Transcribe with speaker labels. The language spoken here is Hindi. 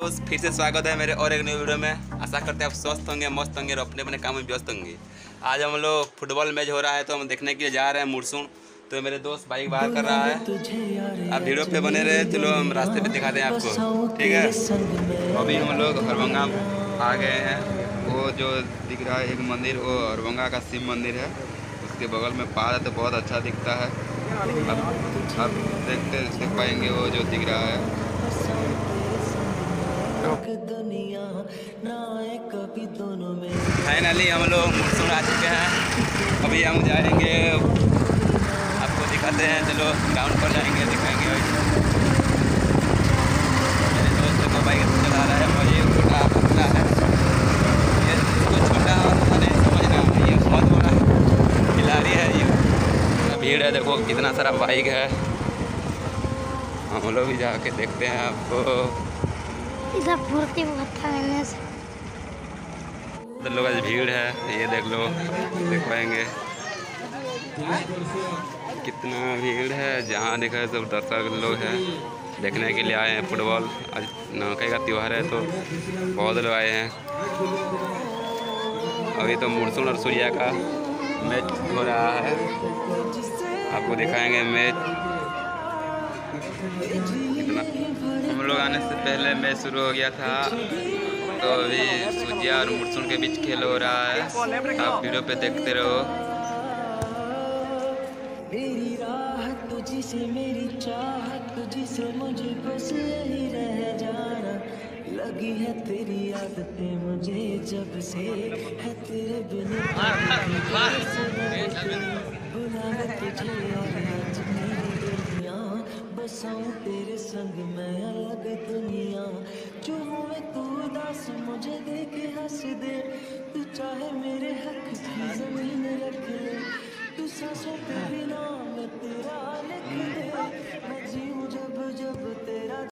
Speaker 1: तो फिर से स्वागत है मेरे और एक नई वीडियो में। आशा करते हैं आप स्वस्थ होंगे, मस्त होंगे और अपने अपने काम में व्यस्त होंगे। आज हम लोग फुटबॉल मैच हो रहा है तो हम देखने के लिए जा रहे हैं मुरसून। तो मेरे दोस्त बाइक बाहर कर रहा है, आप वीडियो पे बने रहे। चलो हम रास्ते पे दिखाते हैं आपको, ठीक है। अभी हम लोग हरभंगा आ गए हैं। वो जो दिख रहा है एक मंदिर, वो हरभंगा का शिव मंदिर है। उसके बगल में पहाड़ है तो बहुत अच्छा दिखता है। अब देख पाएंगे वो जो दिख रहा है। फाइनली हम लोग मुरसून आ चुके हैं। अभी हम जाएंगे, आपको दिखाते हैं। चलो ग्राउंड पर जाएंगे, दिखाएंगे। मेरे दोस्त को बाइक चला रहा है, मुझे छोटा पतला है। ये इसको छोटा नहीं समझना, ये बहुत बड़ा खिलाड़ी है। ये भीड़ है, देखो कितना सारा बाइक है। हम लोग भी जाके देखते हैं आपको।
Speaker 2: इधर फुर्ती होता है से
Speaker 1: लोग आज भीड़ है, ये देख लो, देख पाएंगे कितना भीड़ है। जहाँ देखा सब दर्शक लोग हैं, देखने के लिए आए हैं फुटबॉल। आज नौके का त्यौहार है तो बहुत लोग आए हैं। अभी तो मुरसून और सूर्या का मैच हो रहा है, आपको दिखाएंगे मैच। कितना हम लोग आने से पहले मैच शुरू हो गया था, तो अभी सूर्या और मुरसून के बीच खेल हो रहा है। आप वीडियो पे देखते रहो।
Speaker 3: मेरी राह तुझसे, मेरी चाहत तुझसे, मुझे बस यही रह जाना। लगी है तेरी आदतें मुझे जब से, है तेरे बिना बुलावे तुझे और आज मेरी दुनिया। बसाऊं तेरे संग मैं अलग दुनिया। जो हुए तू उदास मुझे देख हंस दे, तू चाहे मेरे हक